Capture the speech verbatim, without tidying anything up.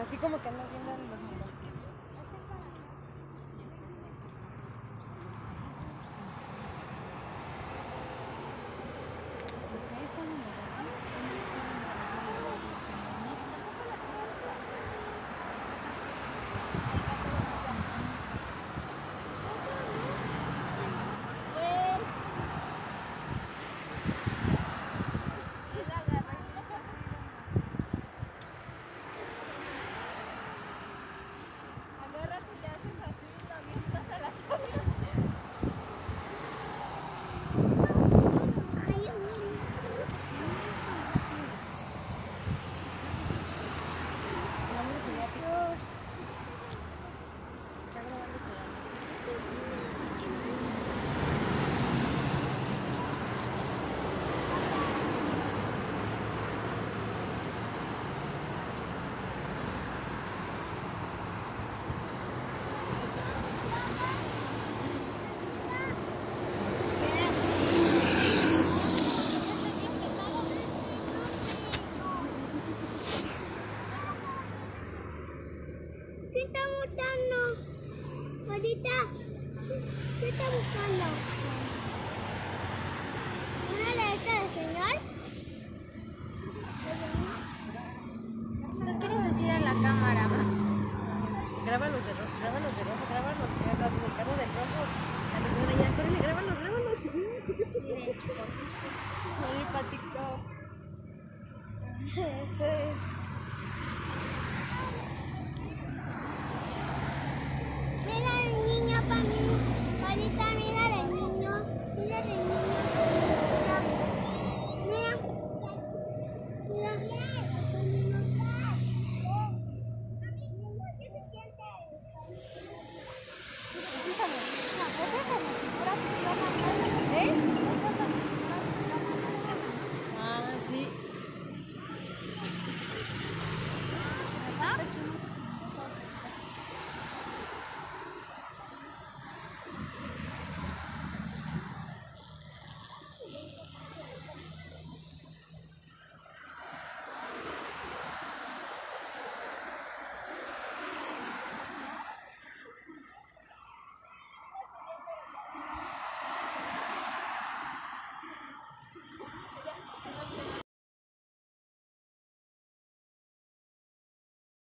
Así como que andas viendo los modelos. ¿Qué está buscando? Ahorita, ¿qué está buscando? ¿Una alerta de señal? ¿Qué quieres decir a la cámara? Grábalos de rojo, grábalos de rojo, grábalos de rojo, del carro del rojo. A los de allá, córrele, grábalos, grábalos. Mire, patito. Eso es.